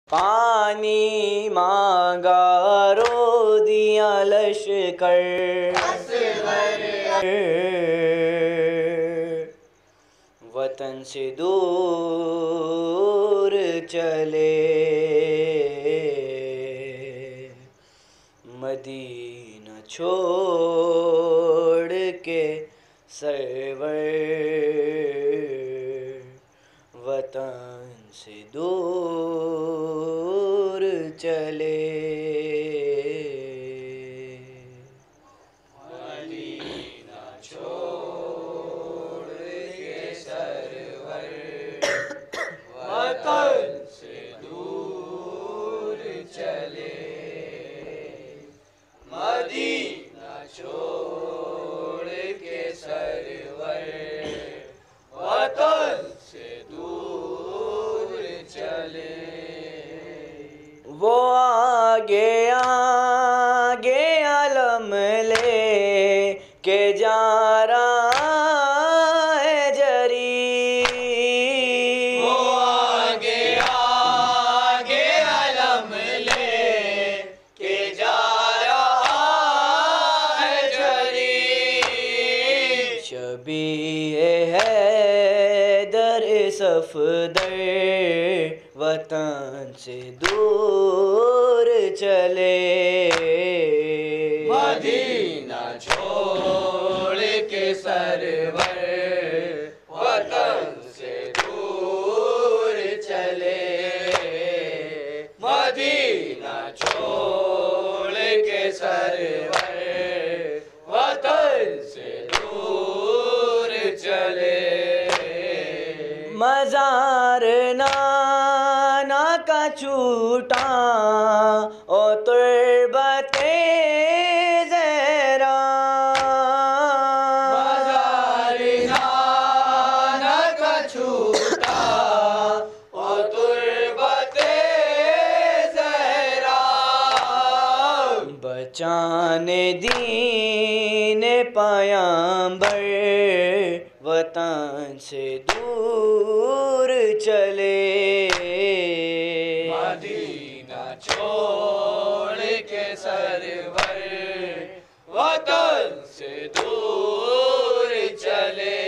पानी मांगा रो दिया लश्कर, वतन से दूर चले, मदीना छोड़ के सरवर, वतन से दूर चले। मदीना छोड़ के सरवर, वतन से दूर चले, मदीना छोड़ के सरवर, वतन से दूर चले। वो आगे आगे अलम ले के जा रहा है जरी, वो आगे आगे अलम ले के जा रहा है जरी, शबीए है दर सफदर, वतन से दूर चले, मदीना छोड़ के सरवर, वतन से दूर चले, मदीना छोड़ के सरवर, वतन से दूर चले। मज़ार नाना का छूटा ओ तुर्बते ज़हरा, मज़ार नाना का छूटा ओ तुर्बते ज़हरा, बचाने दीन पयंबर, वतन से दूर चले, मदीना छोड़ के सरवर, वतन से दूर चले,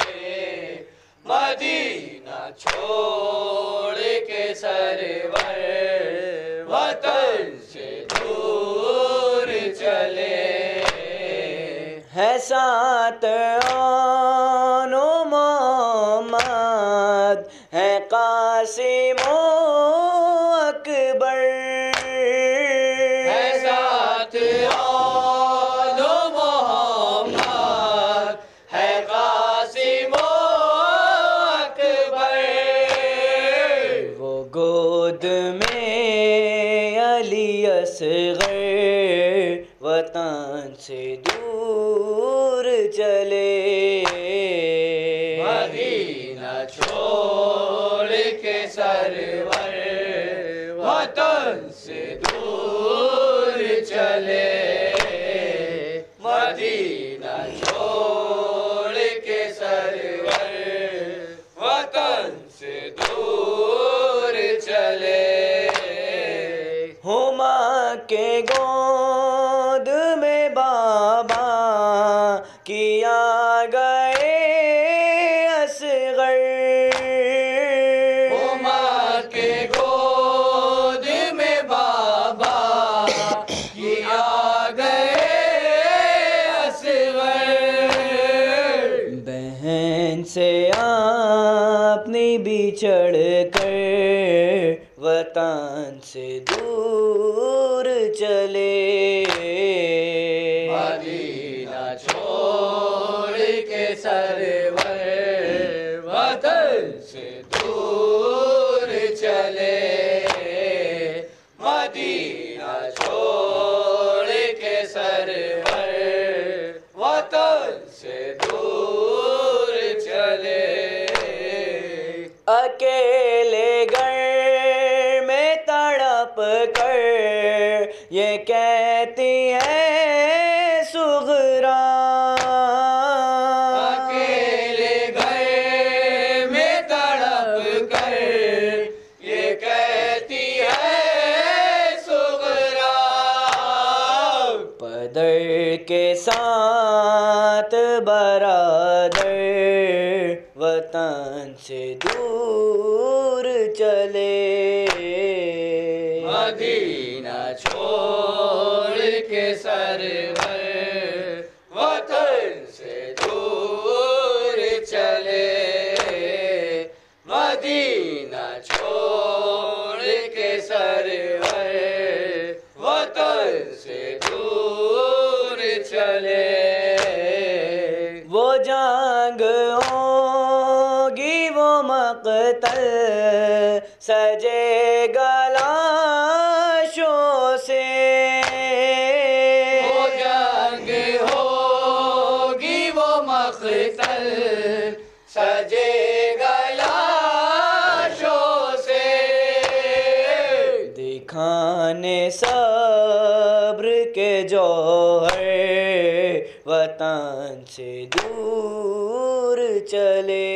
मदीना छोड़ के सरवर, वतन से दूर चले। है साथ आनो मोहम्मद, है कासिमो अकबर, है साथ आनो मोहम्मद, है कासिमो अकबर, वो गोद में अली असगर, वतन से दूर चले, मदीना छोड़ के सरवर, वतन से दूर चले, मदीना छोड़ के सरवर, वतन से दूर चले। हुमा के गोद में बाबा किया गए असगर, हुमा के गोद में बाबा किया गए असगर, बहन से आपने बिछड़ कर, वतन से दूर चले, मदीना छोड़ के सरवर, वतन से दूर चले, मदीना छोड़ के सरवर, वतन से दूर चले। अकेले घर में तड़प कर ये कहती है सुगरा, अकेले घर में तड़प कर ये कहती है के साथ बरादर वतन से दूर चले, मदीना छोड़ के सरवर वतन से दूर चले, मदीना छोड़ के सरवर वतन से दूर चले। वो जंग होगी वो मक़तल सजेगा लाशों से, वो जंग होगी वो मक़तल सजेगा लाशों से, दिखाने सब्र के जौहर वतन से दूर चले,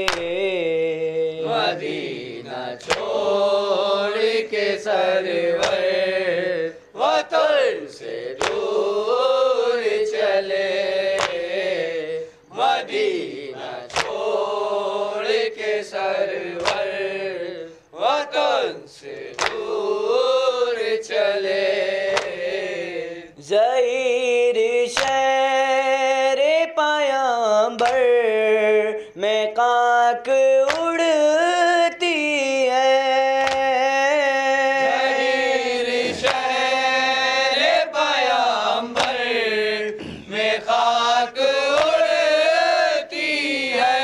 मदीना छोड़ के सरवर वतन से दूर चले, मदीना छोड़ के सरवर वतन से दूर चले। ज़हीर शहर पयंबर में काक उड़ती है, ज़हीर शहर पयंबर में खाक उड़ती है,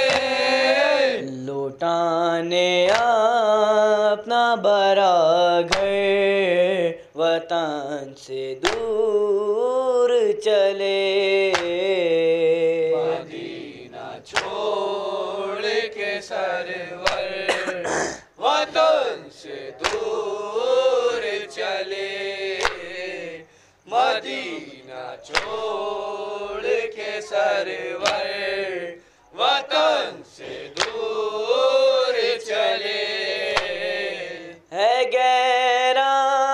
लौटाने अपना बड़ा घर वतन से दूर चले, मदीना छोड़ के सरवर वतन से दूर चले, मदीना छोड़ के सरवर वतन से दूर चले। है गैरा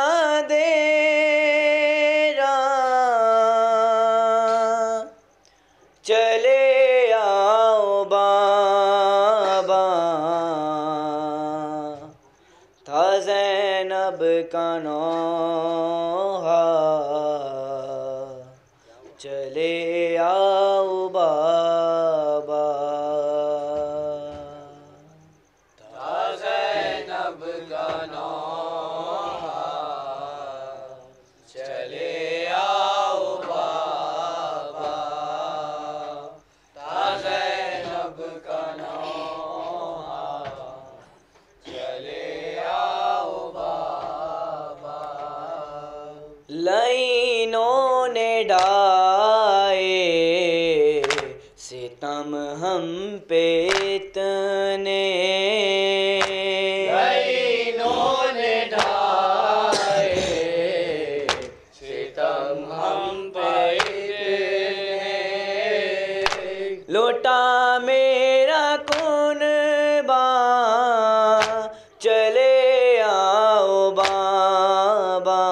देरा चले आओ बाबा, था ज़ैनब का नौहा चले आओ बाबा, था ज़ैनब का नौहा चले आओ बाबा, था ज़ैनब का नौहा चले आओ बाबा। लाइनों ने ढाए सितम हम पे इतने, लाइनों ने ढाए सितम हम पे इतने, लौटा मेरा कुनबा चले आओ बाबा,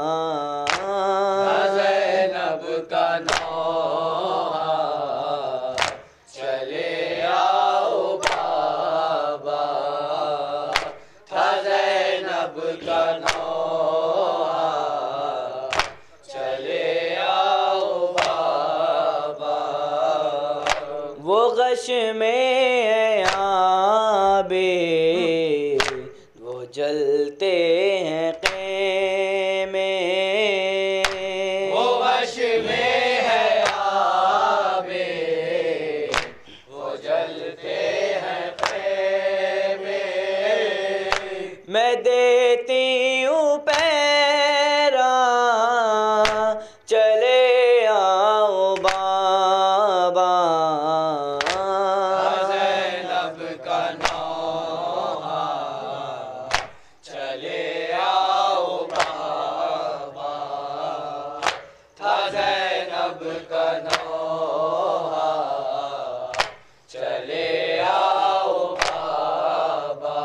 ज़ैनब का नौहा चले आओ बाबा, था ज़ैनब का नौहा चले आओ बाबा। वो गश में है आबे वो जलते हैं क़ैमे, वो वश में है आबे वो जलते हैं ख़ैमे, मैं देती हूँ पैरा चले आओ बाबा, ज़ैनब का नौहा चले आओ बाबा, था ज़ैनब का नौहा चले आओ बाबा।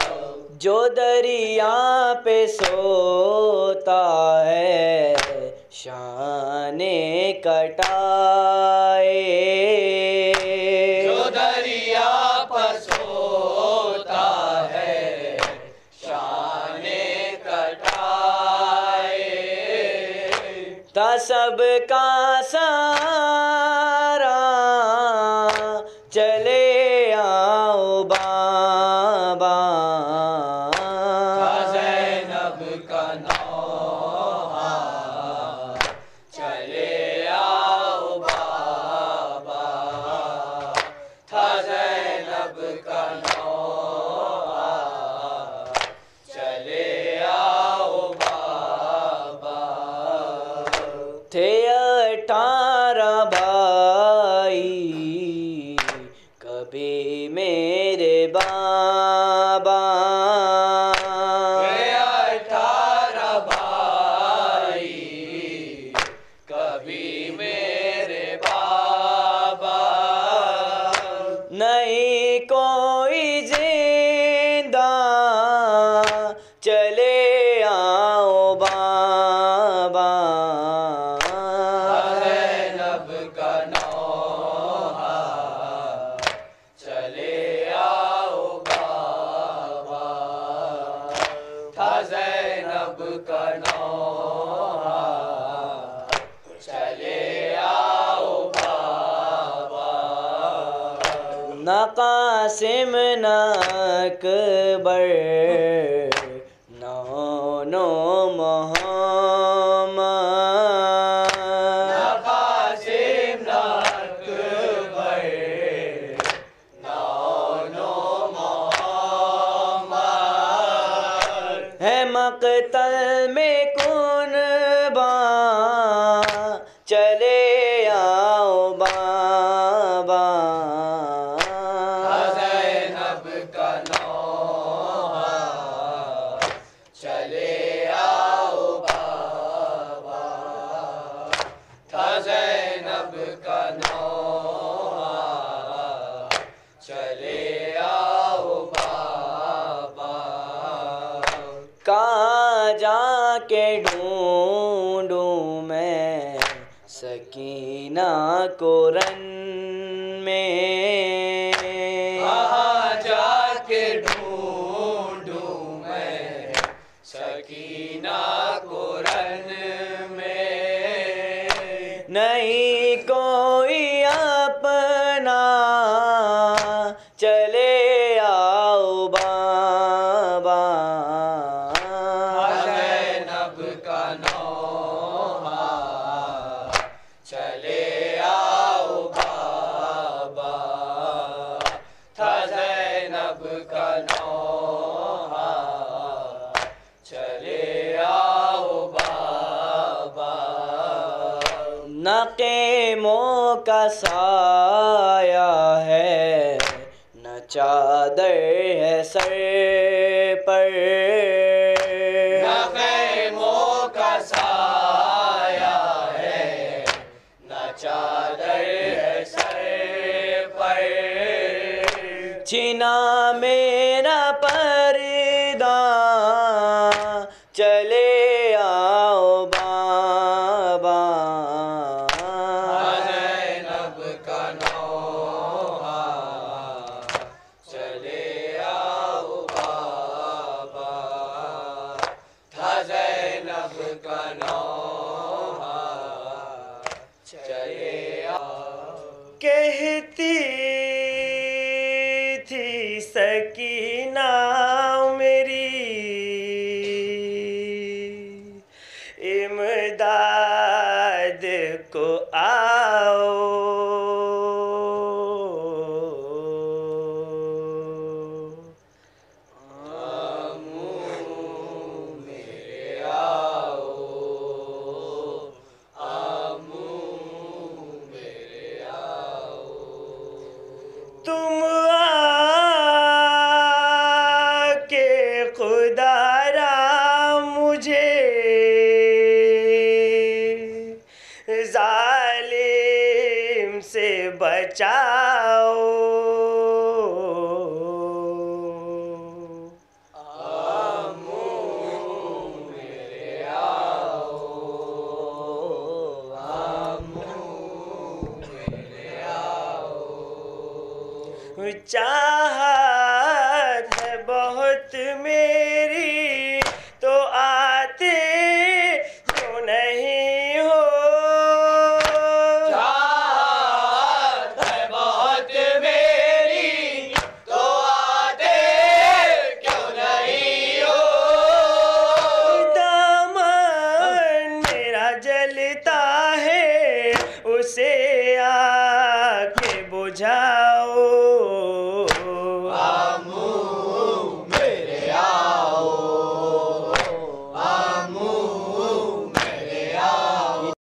जो दरिया पे सोता है शाने कटाए, जो दरिया पर सोता है शाने कटाए, था सबका सारा चले आओ बाबा, था ज़ैनब का नौहा चले आओ बाबा, था ज़ैनब का नौहा चले आओ बाबा। थे 18 भाई कभी मेरे बाबा, 18 भाई कभी मेरे बाबा, नहीं कोई जिंदा चले आओ बाबा, ज़ैनब का नौहा चले आओ बाबा, था ज़ैनब का नौहा चले आओ बाबा। न कासिम न अकबर न मोहम्मद, न कासिम न अकबर न मोहम्मद, है मक़तल में कुर्बा चले आओ बाबा, ज़ैनब का नौहा चले आओ बाबा, था ज़ैनब का नौहा चले आओ बाबा। कहाँ जाके ढूंढूं मैं सकीना को रन में, कहाँ जाके ढूंढूं मैं सकीना को रन में, नहीं कोई अपना चले आओ बाबा, ज़ैनब का नौहा चले आओ बाबा, था ज़ैनब का नौहा चले आओ बाबा। नक़ीमों का साया है न चादर है सर पर, न ख़ैमों का साया है न चादर है सर पर, छिना मेरा पर्दा चले आओ बाबा, ज़ैनब का नौहा चले आओ बाबा, था ज़ैनब का नौहा चले आओ। कहती थी सकीना मेरी इमदाद को आओ, तुम आके खुदारा मुझे जालिम से बचाओ, आके बुझाओ।